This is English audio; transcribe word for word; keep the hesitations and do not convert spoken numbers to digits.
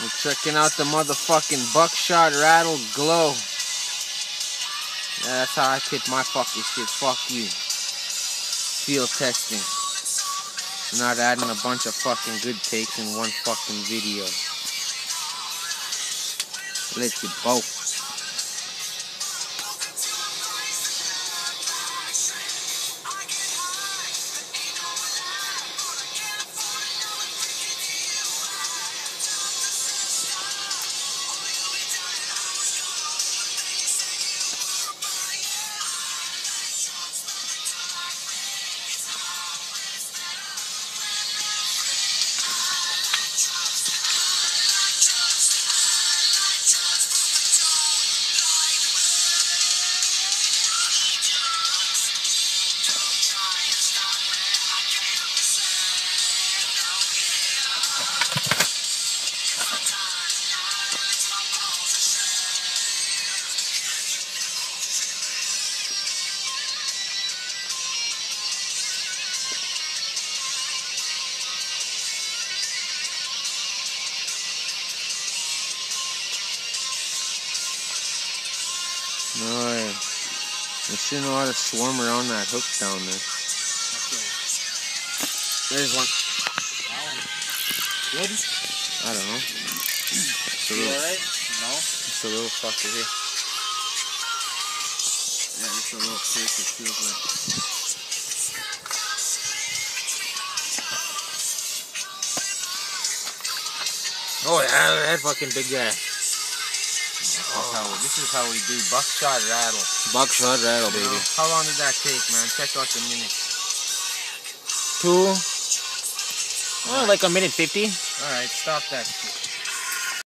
We're checking out the motherfucking buckshot rattle glow. Yeah, that's how I tip my fucking shit. Fuck you. Field testing. Not adding a bunch of fucking good takes in one fucking video. Let you both. No, I, I shouldn't know how to swarm around that hook down there. Okay. There's one. Good? I don't know. It's a You little, alright? No? it's a little fucker here. Yeah, it's a little thick, it feels like. Oh yeah, that fucking big guy. This is how, this is how we do buckshot rattle. Buckshot rattle, baby. You know, how long did that take, man? Check out the minutes. Two. Oh, like a minute fifty. Alright, stop that shit.